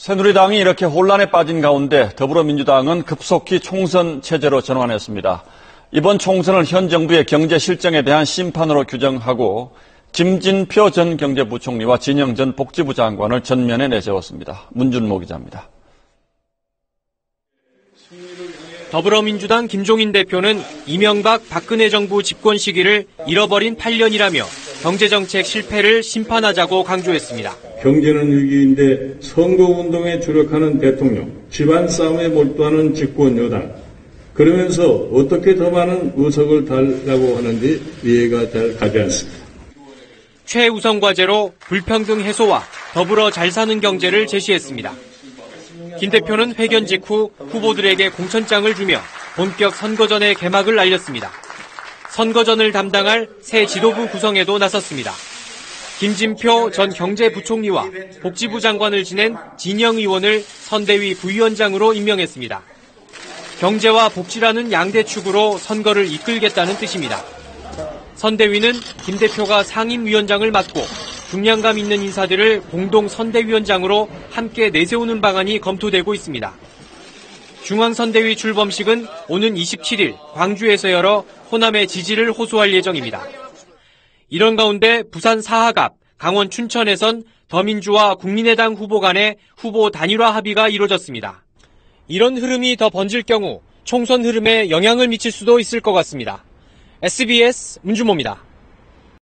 새누리당이 이렇게 혼란에 빠진 가운데 더불어민주당은 급속히 총선 체제로 전환했습니다. 이번 총선을 현 정부의 경제 실정에 대한 심판으로 규정하고 김진표 전 경제부총리와 진영 전 복지부 장관을 전면에 내세웠습니다. 문준모 기자입니다. 더불어민주당 김종인 대표는 이명박 박근혜 정부 집권 시기를 잃어버린 8년이라며 경제정책 실패를 심판하자고 강조했습니다. 경제는 위기인데 선거운동에 주력하는 대통령, 집안 싸움에 몰두하는 집권 여당, 그러면서 어떻게 더 많은 의석을 달라고 하는지 이해가 잘 가지 않습니다. 최우선 과제로 불평등 해소와 더불어 잘 사는 경제를 제시했습니다. 김 대표는 회견 직후 후보들에게 공천장을 주며 본격 선거전의 개막을 알렸습니다. 선거전을 담당할 새 지도부 구성에도 나섰습니다. 김진표 전 경제부총리와 복지부 장관을 지낸 진영 의원을 선대위 부위원장으로 임명했습니다. 경제와 복지라는 양대 축으로 선거를 이끌겠다는 뜻입니다. 선대위는 김 대표가 상임위원장을 맡고 중량감 있는 인사들을 공동 선대위원장으로 함께 내세우는 방안이 검토되고 있습니다. 중앙선대위 출범식은 오는 27일 광주에서 열어 호남의 지지를 호소할 예정입니다. 이런 가운데 부산 사하갑, 강원 춘천에선 더민주와 국민의당 후보 간의 후보 단일화 합의가 이루어졌습니다. 이런 흐름이 더 번질 경우 총선 흐름에 영향을 미칠 수도 있을 것 같습니다. SBS 문준모입니다.